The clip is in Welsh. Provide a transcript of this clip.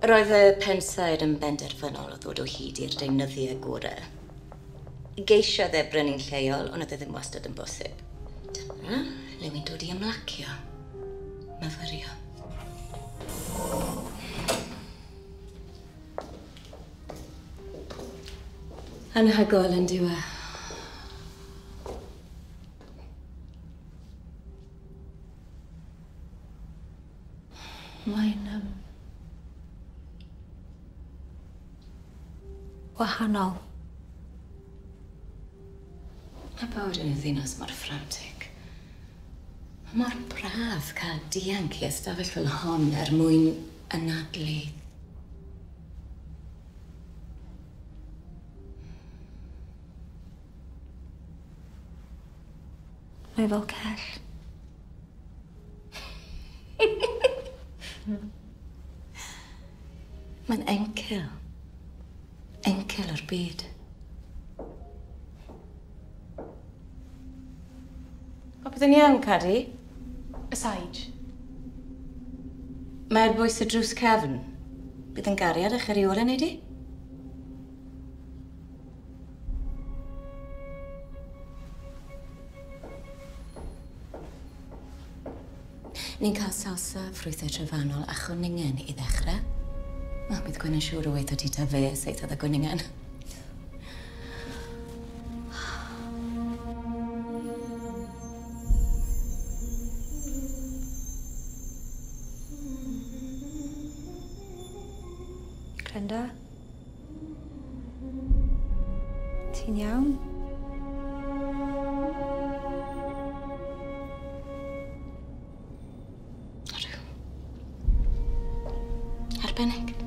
Roedd y pensaer yn benderfynol o ddod o hyd i'r deunyddiau gorau. Geisiodd e brynu'n lleol, ond oedd e ddim wastad yn bosib. Dyma, le wy'n dod i ymlacio. Myfyrio. Anhygoel yn diwa. Mae'n wahanol. Mae bod yn y ddinas mor frantic. Mor braf cael dianc i ystafell fel hon mwyn anadlu. Mae fel cell. Mae'n encil. Encil o'r byd. Popeth yn iawn, Cadi? Aside. Mae'r bwys y drws cefn. Bydd yn gariad eich eriolau, neu di? Ni'n cael salsa, ffrwythau trefannol a chwningen i ddechrau. O, bydd Gwyn yn siŵr o weithio ti ta fe, seithodd y gwningen. Glenda? Ti'n iawn? Arbennig.